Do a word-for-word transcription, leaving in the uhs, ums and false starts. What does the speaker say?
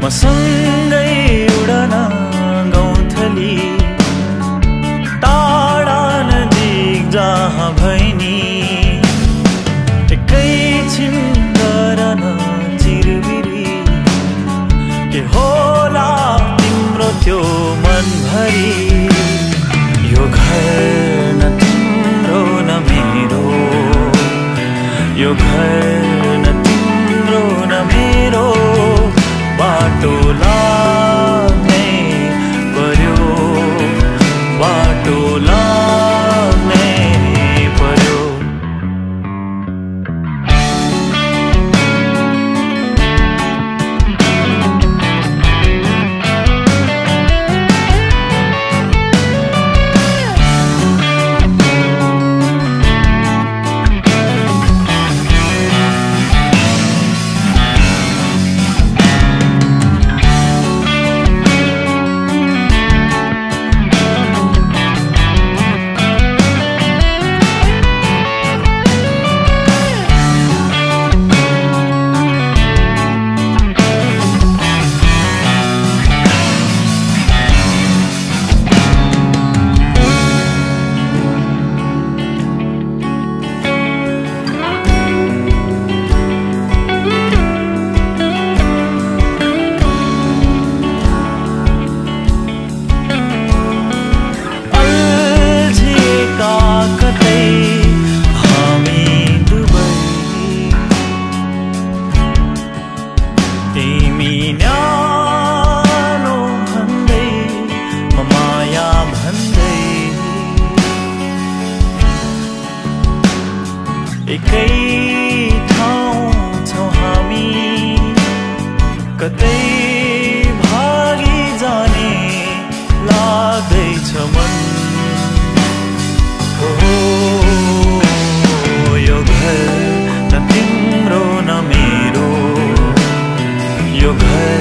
मसँगै उडन गौँथली टाढा नजिक जहाँ भैनी एकैछिन गर्न चिरबिरी के होला तिम्रो त्यो मनभरि यो घर न तिम्रो न मेरो यो घर न तिम्रो न मेरो बाटो लाग्नै पर्यो बाटो लाग्नै पर्यो एकै ठाउँ छौँ हामी कतै भागी जाने लाग्दैछ मन हो यो घर न तिम्रो न मेरो यो घर